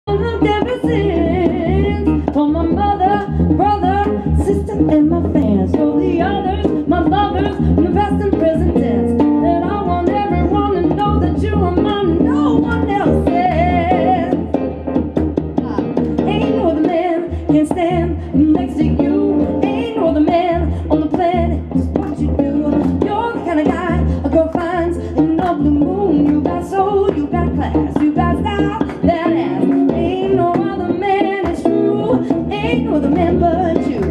Ever since, for my mother, brother, sister, and my fans, for the others, my lovers, and the past and present tense, that I want everyone to know that you are mine, no one else is. Ain't no other man can stand next to you. Ain't no other man on the planet, just what you do. You're the kind of guy a girl finds in the blue moon. You got soul, you got class, you got style, that ass. Ain't no other man, it's true. Ain't no other man but you.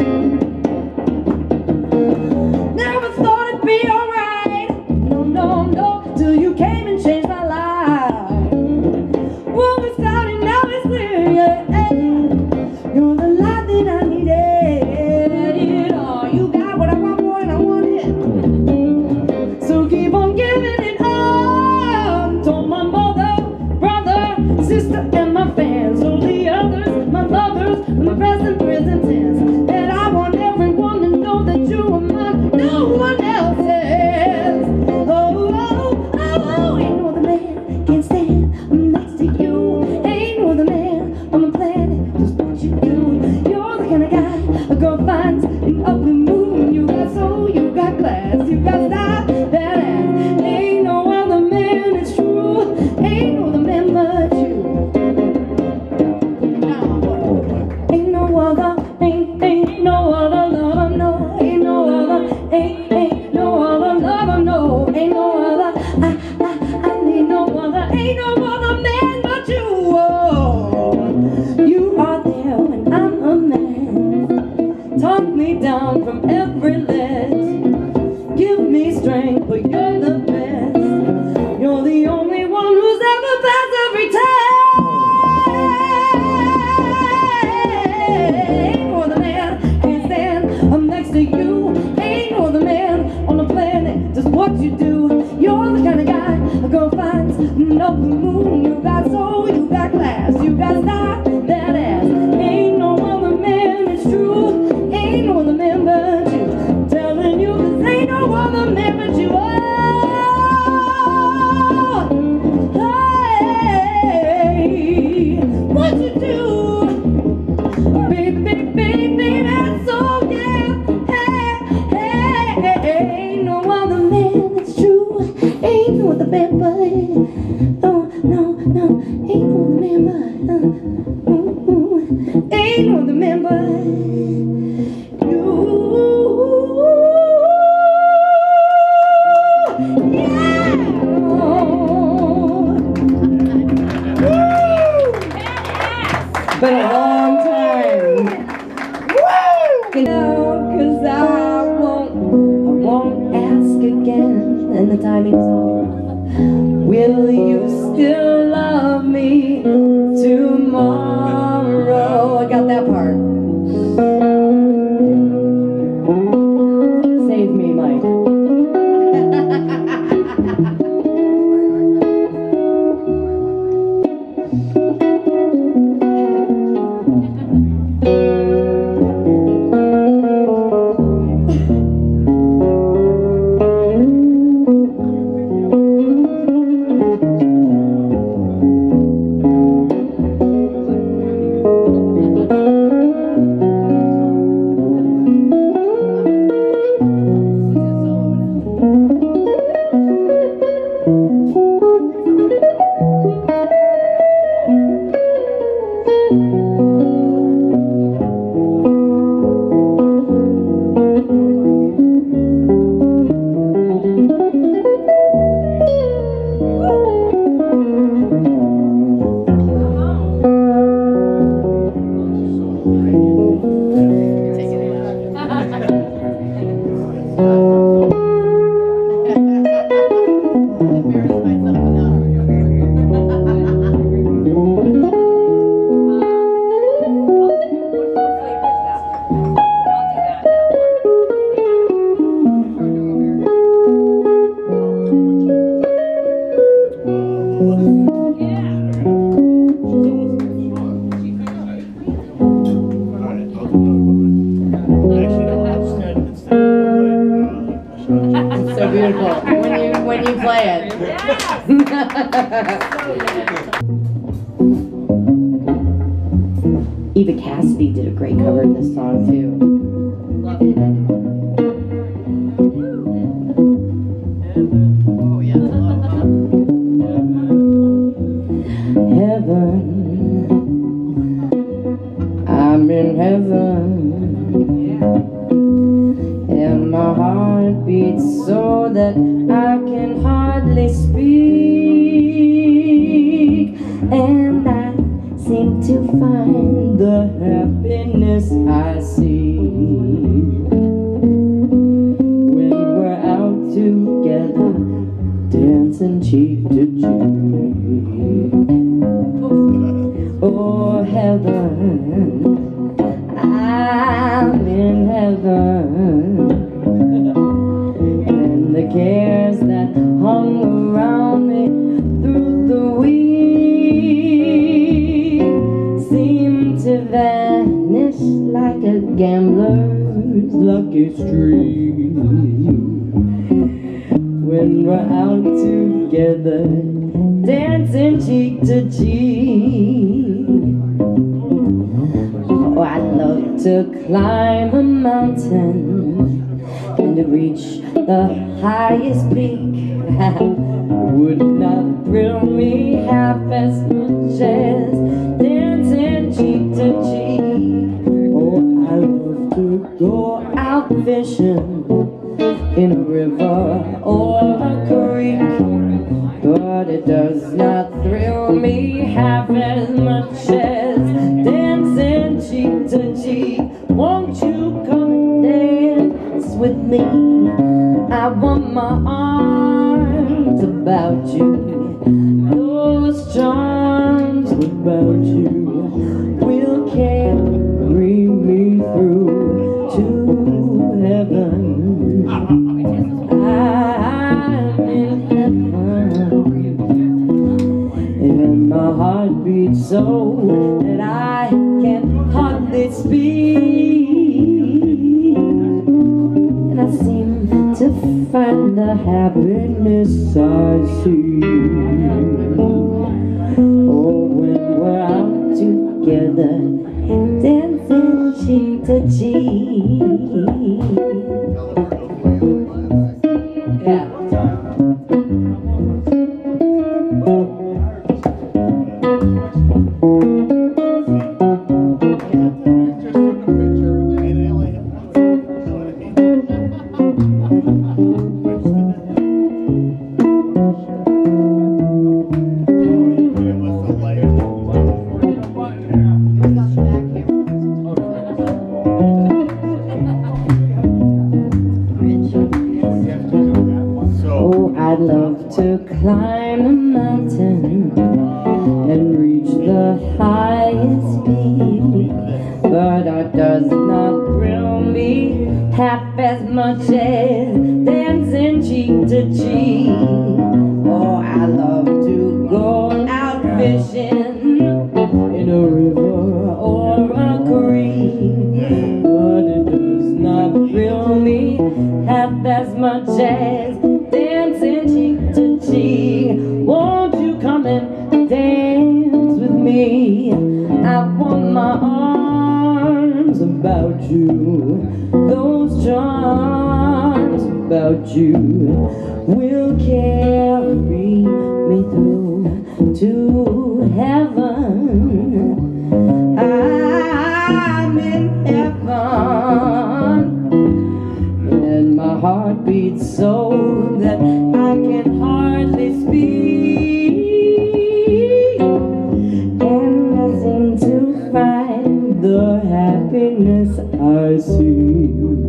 Never thought it'd be alright. No, no, no, till you came and changed my life. When we started, now it's clear, yeah. You're the light that I needed. Oh, you got what I want, boy, and I want it. So keep on giving it up. Told my mother, brother, sister, and my fans, all the others, my lovers, my present, present tense, that I want everyone to know that you are mine, no one else is. Oh, oh, oh, ain't no other man can stand next to you. Ain't no other man on the planet, just what you do. You're the kind of guy a girl finds in a blue moon. You got soul, you got class, you got style, that ass. Ain't no other man, it's true. Ain't no other man but you. Ain't no other, ain't no other lover, no. Ain't no other, ain't no other lover, no. Ain't no other, I need no other, ain't no other man but you. Oh, you are there when I'm a man. Talk me down from every ledge. Give me strength, but you're the best. You're the only one who's ever passed every test. Ain't no other man can stand I'm next to you. Ain't no other man on the planet, just what you do. You're the kind of guy a girl finds no blue moon. You got soul, you got class, you got style, that ass. Ain't no other man, it's true. Ain't no other man but you. Telling you this ain't no other man but you. Oh, hey, what you do, baby, baby, that's so yeah. Hey, ain't no other man, it's true. Ain't no other man but oh, no, no, ain't no other man but ain't no other man but you. Yeah. Been a long time. Woo! You know, 'cause I won't ask again. And the timing's on. Will you still love me tomorrow? I got that part. Save me, Mike. So beautiful when you play it. Yeah. Eva Cassidy did a great cover of this song too. Oh yeah. Heaven, I'm in heaven, and my heart beats so that I can hardly speak, and I seem to find the happiness I see when we're out together, dancing cheek to cheek. Oh heaven, I'm in heaven, and the cares that hung around me through the week seem to vanish like a gambler's lucky streak when we're out together, dancing cheek to cheek. Oh, I'd love to climb a mountain and to reach the highest peak. Would not thrill me half as much as dancing cheek to cheek. Oh, I love to go out fishing in a river or a creek, but it does not thrill me half as much as dancing cheek to cheek. Won't you come dance with me? I want my arms about you, those charms about you will carry me through to heaven. I'm in heaven, and my heart beats so that I can hardly speak, and I seem to find the happiness I see. Oh, when we're out together, dancing cheek to cheek. Yeah. I'd love to climb a mountain and reach the highest peak, but it does not thrill me half as much as dancing cheek to cheek. Oh, I love to go out fishing in a river or a creek, but it does not thrill me half as much as dancing cheek to cheek. Won't you come and dance with me? I want my arms about you, those charms about you will carry me through to heaven. I'm in heaven, and my heart beats so that I can hardly speak, and I seem to find the happiness I see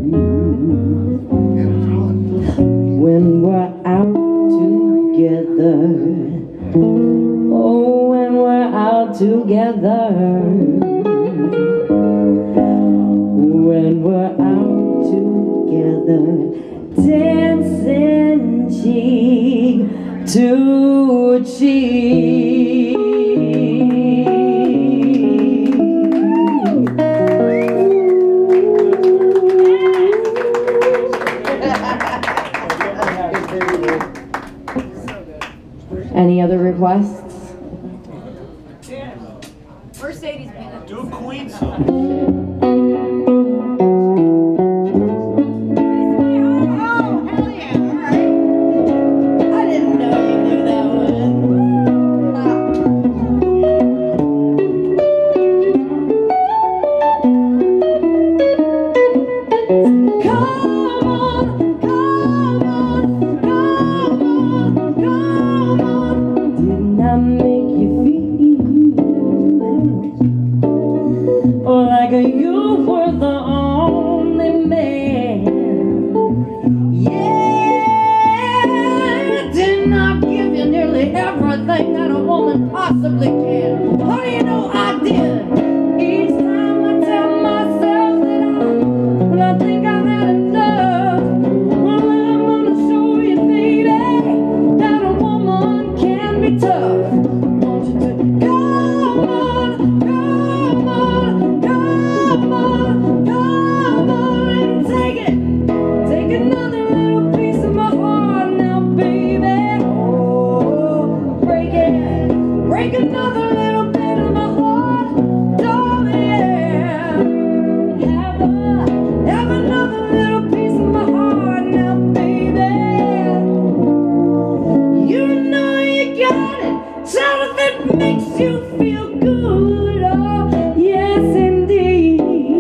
when we're out together. Oh, when we're out together, when we're out together, dancing cheek to cheek. Any other requests? Mercedes Benz. Do a Queen song. Oh, hell yeah, alright. I didn't know you knew that one. Come on, come on, come on, come on. Didn't I make you feel like you were the only man? Yeah, didn't I give you nearly everything that a woman possibly can? How do you know I did? Each time I tell myself that when I think I've had enough, well, I'm gonna show you, baby, that a woman can be tough. Won't you just come on, come on, come on, come on and take it. Take another little piece of my heart now, baby. Oh, break it. Break another little bit of my heart, darling, yeah. Have another little piece of my heart now, baby. You know you got it. Tell if it makes you feel good. Oh, yes, indeed.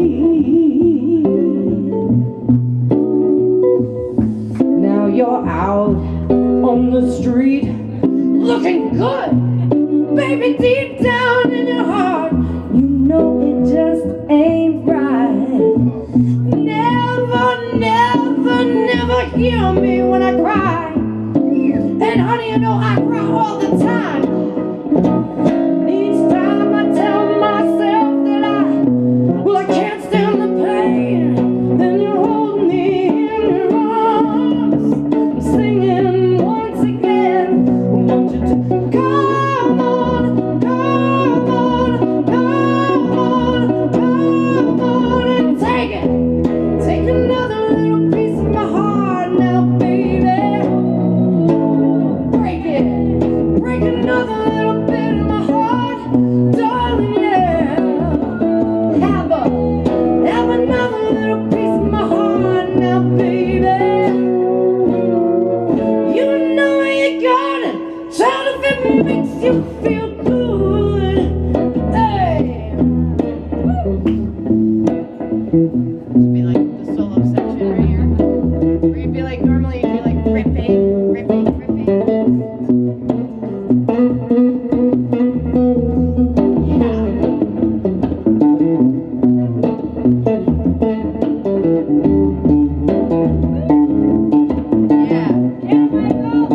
Now you're out on the street looking good. Baby, deep down in your heart, you know it just ain't right. Never, never, never hear me when I cry. And honey, you know I cry all the time. Each time I tell myself that well, I can't stand the pain. Then you hold me in your arms, singing once again. Won't you just come on, come on, come on, come on and take it. Take another little piece of my heart now, baby. Break it. Break another little bit of my heart, darling, yeah. Have another little piece of my heart now, baby. You know you got it. Child, if it makes you feel good. Hey. It'd be like the solo section right here. Where you'd be like, normally you'd be like ripping, ripping, ripping. Yeah. Yeah, Michael.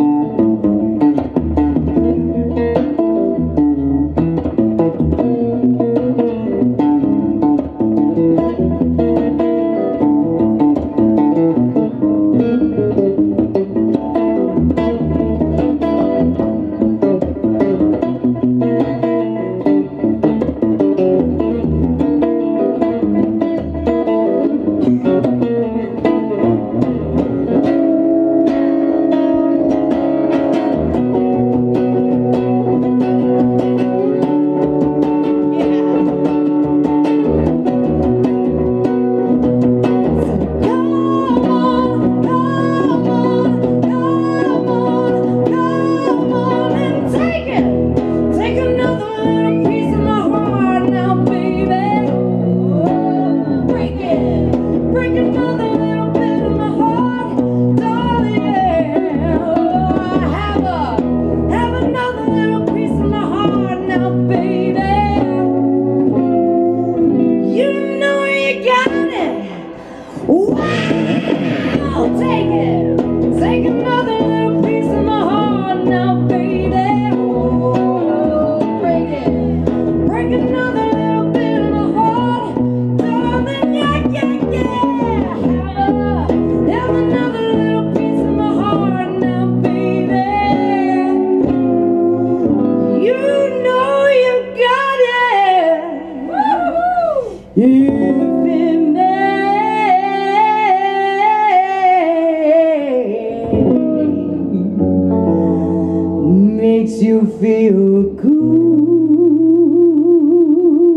Makes you feel good.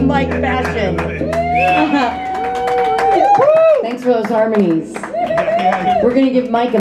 Mike fashion. Thanks for those harmonies. We're gonna give Mike a